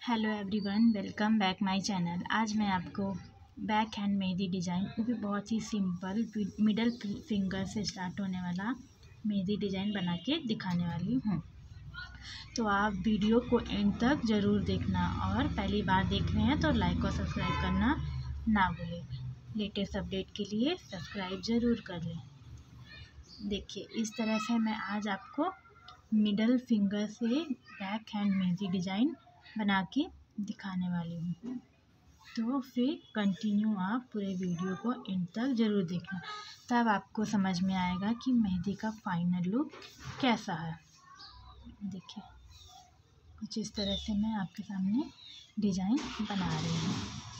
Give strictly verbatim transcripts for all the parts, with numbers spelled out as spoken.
Hello everyone, welcome back my channel. आज मैं आपको बैक हैंड मेहंदी डिज़ाइन, वो भी बहुत ही सिंपल मिडल फिंगर से स्टार्ट होने वाला मेहंदी डिज़ाइन बना के दिखाने वाली हूँ। तो आप वीडियो को एंड तक ज़रूर देखना, और पहली बार देख रहे हैं तो लाइक और सब्सक्राइब करना ना भूलें। लेटेस्ट अपडेट के लिए सब्सक्राइब ज़रूर कर लें। देखिए, इस तरह से मैं आज आपको मिडल फिंगर से बैक हैंड मेहंदी डिज़ाइन बना के दिखाने वाली हूँ। तो फिर कंटिन्यू आप पूरे वीडियो को एंड तक ज़रूर देखना, तब आपको समझ में आएगा कि मेहंदी का फाइनल लुक कैसा है। देखिए, कुछ इस तरह से मैं आपके सामने डिज़ाइन बना रही हूँ।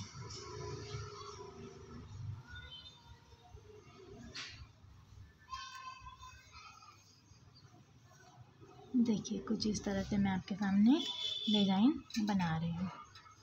देखिए, कुछ इस तरह से मैं आपके सामने डिज़ाइन बना रही हूँ।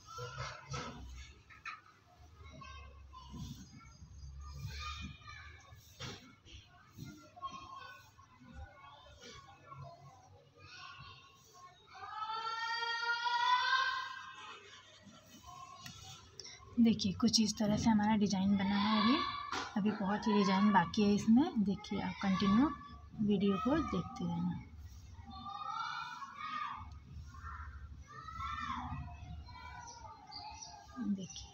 देखिए, कुछ इस तरह से हमारा डिज़ाइन बना है। अभी अभी बहुत ही डिज़ाइन बाकी है इसमें। देखिए, आप कंटिन्यू वीडियो को देखते रहना। देखिए,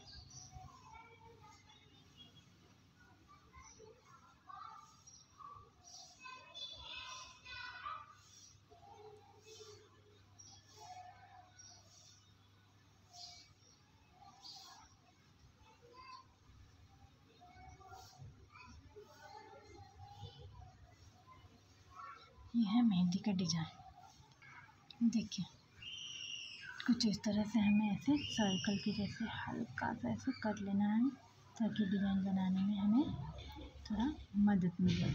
ये है मेहंदी का डिज़ाइन। देखिए, कुछ इस तरह से हमें ऐसे सर्कल के जैसे हल्का सा ऐसे कर लेना है, ताकि डिज़ाइन बनाने में हमें थोड़ा मदद मिले।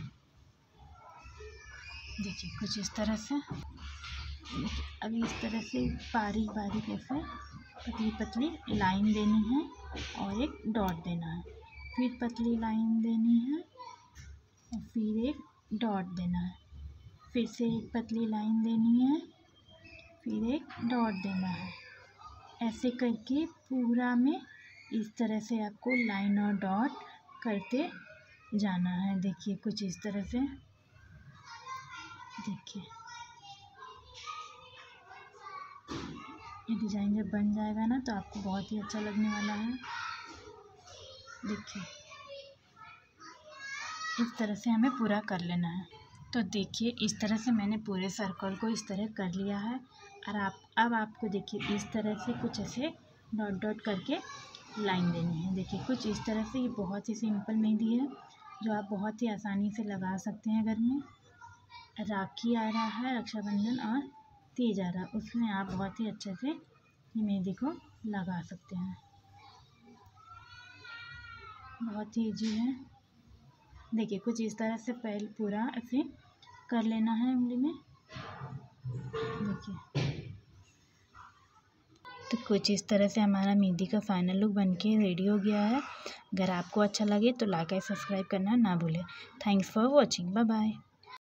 देखिए, कुछ इस तरह से। देखिए, अभी इस तरह से बारीक बारीक ऐसे पतली पतली लाइन देनी है और एक डॉट देना है, फिर पतली लाइन देनी है और फिर एक डॉट देना है, फिर से एक पतली लाइन देनी है, फिर एक डॉट देना है। ऐसे करके पूरा में इस तरह से आपको लाइन और डॉट करते जाना है। देखिए, कुछ इस तरह से। देखिए, ये डिज़ाइन जब बन जाएगा ना, तो आपको बहुत ही अच्छा लगने वाला है। देखिए, इस तरह से हमें पूरा कर लेना है। तो देखिए, इस तरह से मैंने पूरे सर्कल को इस तरह कर लिया है। और आप अब आपको देखिए, इस तरह से कुछ ऐसे डॉट डॉट करके लाइन देनी है। देखिए, कुछ इस तरह से। ये बहुत ही सिंपल मेहंदी है, जो आप बहुत ही आसानी से लगा सकते हैं घर में। राखी आ रहा है, रक्षाबंधन और तीज आ रहा है, उसमें आप बहुत ही अच्छे से ये मेहंदी को लगा सकते हैं। बहुत ही ईजी है। देखिए, कुछ इस तरह से पहले पूरा ऐसे कर लेना है उंगली में। देखिए, तो कुछ इस तरह से हमारा मेहंदी का फाइनल लुक बनके रेडी हो गया है। अगर आपको अच्छा लगे तो लाइक और सब्सक्राइब करना ना भूलें। Thanks for watching. Bye bye.